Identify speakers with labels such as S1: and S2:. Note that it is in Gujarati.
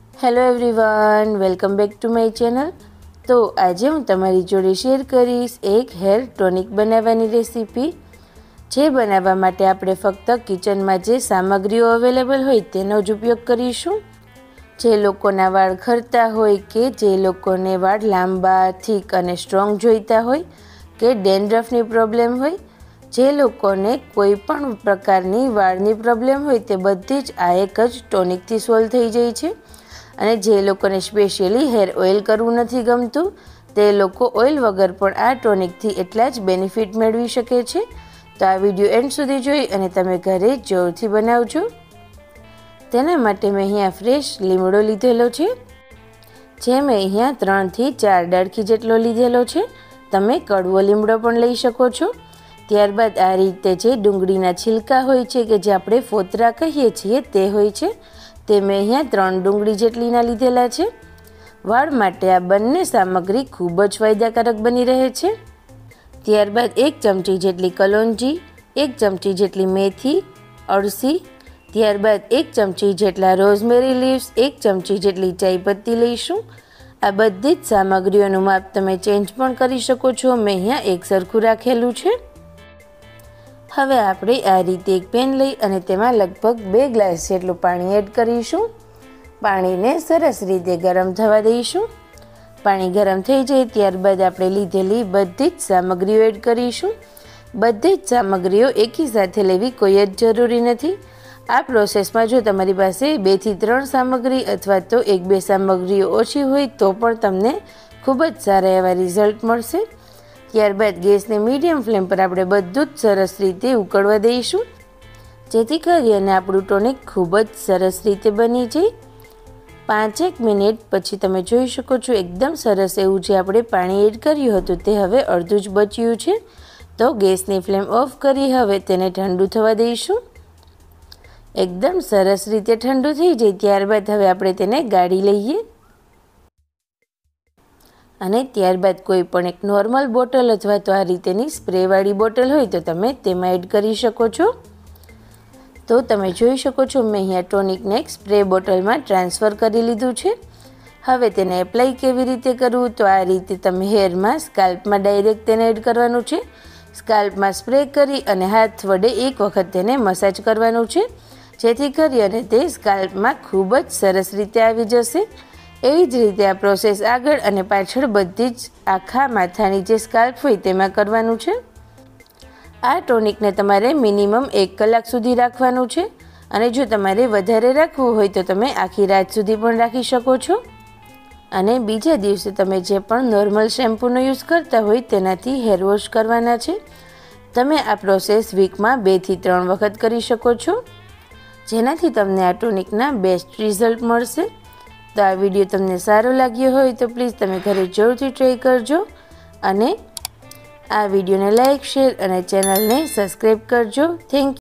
S1: Hello everyone, welcome back to my channel. તો આજે હું તમારી જોડે શેર કરીશ એક હેર ટોનિક બનાવવાની રેસીપી। જે બનાવવા માટે આપણે ફક્ત કિચનમાં જે સામગ્રીઓ અવેલેબલ હોય તેનો જ ઉપયોગ કરીશું। જે લોકોના વાળ ખરતા હોય કે જે લોકોને વાળ લાંબા, થીક અને સ્ટ્રોંગ જોઈતા હોય કે ડેન્ડ્રફની પ્રોબ્લેમ હોય, જે લોકોને કોઈ પણ પ્રકારની વાળની પ્રોબ્લેમ હોય તે બધી જ આ એક જ ટોનિકથી સોલ્વ થઈ જાય છે। અને જે લોકોને સ્પેશિયલી હેર ઓઇલ કરવું નથી ગમતું તે લોકો ઓઇલ વગર પણ આ ટોનિકથી એટલા જ બેનિફિટ મેળવી શકે છે। તો આ વિડીયો એન્ડ સુધી જોઈ અને તમે ઘરે જરૂરથી બનાવજો। તેના માટે મેં અહીંયા ફ્રેશ લીમડો લીધેલો છે, જે મેં અહીંયા 3 થી 4 ડાળખી જેટલો લીધેલો છે। તમે કડવો લીમડો પણ લઈ શકો છો। ત્યારબાદ આ રીતે જે ડુંગળીના છિલકા હોય છે કે જે આપણે ફોતરા કહીએ છીએ તે હોય છે, તે મેં અહીંયા 3 ડુંગળી જેટલીના લીધેલા છે। વાળ માટે આ બંને સામગ્રી ખૂબ જ ફાયદાકારક બની રહે છે। ત્યારબાદ 1 ચમચી જેટલી કલોંજી, 1 ચમચી જેટલી મેથી, અળસી, ત્યારબાદ 1 ચમચી જેટલા રોઝમેરી લીવ્સ, 1 ચમચી જેટલી ચાયપત્તી લઈશું। આ બધી જ સામગ્રીઓનું માપ તમે ચેન્જ પણ કરી શકો છો, મેં અહીંયા એક સરખું રાખેલું છે। હવે આપણે આ રીતે એક પેન લઈ અને તેમાં લગભગ 2 ગ્લાસ જેટલું પાણી એડ કરીશું। પાણીને સરસ રીતે ગરમ થવા દઈશું। પાણી ગરમ થઈ જાય ત્યારબાદ આપણે લીધેલી બધી જ સામગ્રીઓ એડ કરીશું। બધી જ સામગ્રીઓ એકી સાથે લેવી કોઈ જ જરૂરી નથી। આ પ્રોસેસમાં જો તમારી પાસે 2 થી 3 સામગ્રી અથવા તો 1-2 સામગ્રીઓ ઓછી હોય તો પણ તમને ખૂબ જ સારા એવા રિઝલ્ટ મળશે। ત્યારબાદ ગેસને મીડિયમ ફ્લેમ પર આપણે બધું જ સરસ રીતે ઉકળવા દઈશું, જેથી કરીને આપણું ટોનિક ખૂબ જ સરસ રીતે બની જાય। 5-1 મિનિટ પછી તમે જોઈ શકો છો એકદમ સરસ એવું જે આપણે પાણી એડ કર્યું હતું તે હવે અડધું જ બચ્યું છે। તો ગેસની ફ્લેમ ઓફ કરી હવે તેને ઠંડુ થવા દઈશું। એકદમ સરસ રીતે ઠંડુ થઈ જાય ત્યારબાદ હવે આપણે તેને ગાળી લઈએ અને ત્યારબાદ કોઈ પણ એક નોર્મલ બોટલ અથવા તો આ રીતેની સ્પ્રેવાળી બોટલ હોય તો તમે તેમાં એડ કરી શકો છો। તો તમે જોઈ શકો છો મેં અહીંયા ટોનિકને એક સ્પ્રે બોટલમાં ટ્રાન્સફર કરી લીધું છે। હવે તેને એપ્લાય કેવી રીતે કરવું, તો આ રીતે તમે હેરમાં સ્કાલ્પમાં ડાયરેક્ટ તેને એડ કરવાનું છે। સ્કાલ્પમાં સ્પ્રે કરી અને હાથ વડે એક વખત તેને મસાજ કરવાનું છે, જેથી કરી અને તે સ્કાલ્પમાં ખૂબ જ સરસ રીતે આવી જશે। એવી જ રીતે આ પ્રોસેસ આગળ અને પાછળ બધી જ આખા માથાની જે સ્કાલ્પ હોય તેમાં કરવાનું છે। આ ટોનિકને તમારે મિનિમમ 1 કલાક સુધી રાખવાનું છે અને જો તમારે વધારે રાખવું હોય તો તમે આખી રાત સુધી પણ રાખી શકો છો। અને બીજા દિવસે તમે જે પણ નોર્મલ શેમ્પૂનો યુઝ કરતા હોય તેનાથી હેર વોશ કરવાના છે। તમે આ પ્રોસેસ વીકમાં 2 થી 3 વખત કરી શકો છો, જેનાથી તમને આ ટોનિકના બેસ્ટ રિઝલ્ટ મળશે। તો આ વિડીયો તમને સારો લાગ્યો હોય તો પ્લીઝ તમે ઘરે જરૂરથી ટ્રાય કરજો અને આ વિડીયોને લાઇક, શેર અને ચેનલને સબસ્ક્રાઈબ કરજો। Thank you.